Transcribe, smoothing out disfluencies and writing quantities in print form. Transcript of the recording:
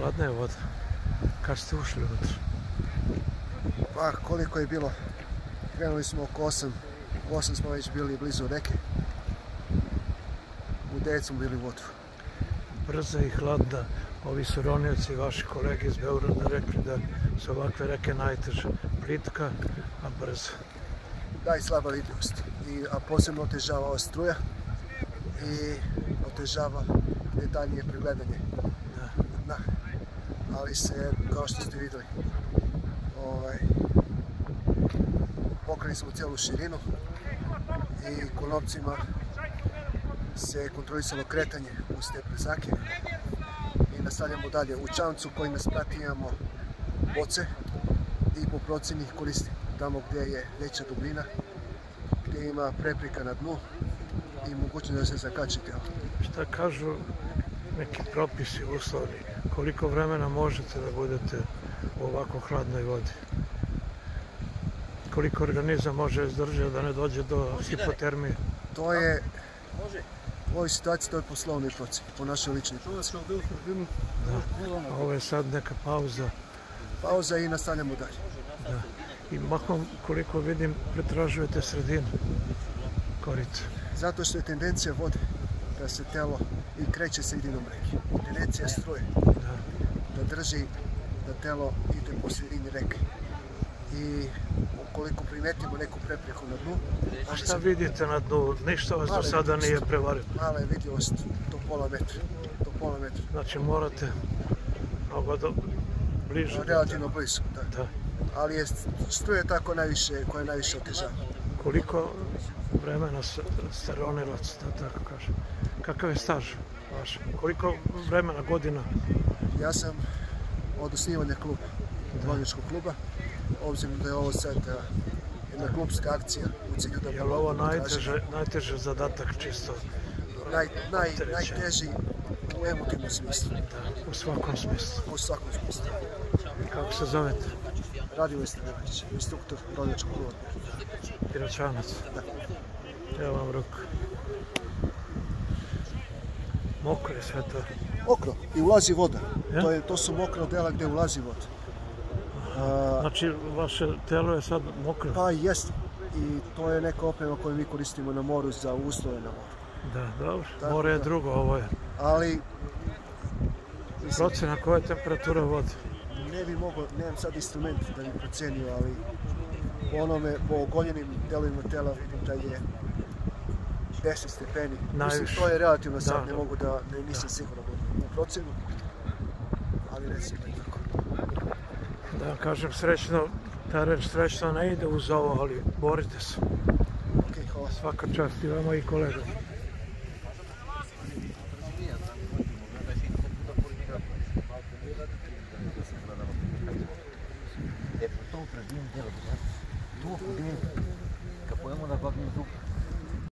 Hladna je voda. Kad ste ušli unutra? Pa koliko je bilo? Krenuli smo oko 8. U 8 smo već bili blizu reke. U 9 smo bili u vodu. Brza i hladna. Ovi su ronioci, vaši kolege iz Beograda, rekli da su ovakve reke najteže. Plitka, a brza. Da, i slaba vidljivost. A posebno otežava ova struja i otežava detaljnije pregledanje dna. Ali se, kao što ste vidjeli, pokrili smo cijelu širinu i konopcima se kontrolisalo kretanje uz te prezake i nastavljamo dalje. U čamcu koji nas prati imamo boce i po procjeni ih koristimo tamo gdje je veća dubina, gdje ima prepreka na dnu i mogućnost da se zakači telo. Šta kažu neki propisi uslovni? Koliko vremena možete da budete u ovako hladnoj vodi? Koliko organizam može izdržati da ne dođe do hipotermije? To je, u ovoj situaciji to je poslovni proces, po našoj ličnoj procesi. A ovo je sad neka pauza. Pauza i nastavljamo dalje. Da. I mahom, koliko vidim, pretražujete sredinu korice. Zato što je tendencija vode da se telo i kreće sredinom reke. Tendencija struje da drži da telo ide po sredini reke. I ukoliko primetimo neku prepreku na dnu... A šta vidite na dnu? Ništa vas do sada nije prevarilo? Mala je vidljivost do pola metra. Znači morate mnogo bliže. Relativno blizu, da. Ali struja je tako koja najviše otežava. Koliko vremena ste ronilac, da tako kažem? Kakav je staž vaš? Koliko vremena, godina? Ja sam od osnivanja kluba, ronilačkog kluba, obzirom da je ovo sad jedna klubska akcija u cilju da... Je li ovo najteže zadatak čisto? Najteži u emotivnom smislu. Da, u svakom smislu. U svakom smislu. Kako se zovete? Radimir Stanojević, instruktor ronilačkog kluba. Piračanac? Da. Evo vam ruku. Mokro je sve to. Mokro i ulazi voda. To su mokra dela gdje ulazi voda. Znači, vaše telo je sad mokro? Pa jest. I to je neka oprema koju mi koristimo na moru za uslove na moru. Da, dobro. More je drugo, ovo je. Ali... Procena koja je temperatura vode? Ne bi mogao, nemam sad instrument da bi procenio, ali po ogoljenim delovima tela vidim da je 10 stepeni. Mislim, to je relativno sad, ne mogu da, nisam siguran u procenu, ali recimo je tako. Da vam kažem, srećno, ta reč srećno ne ide uz ovo, ali borite se. Ok, hvala. Svaka čast i vama i kolega. Е, то предим дело, това предим, като поема да бавим звук.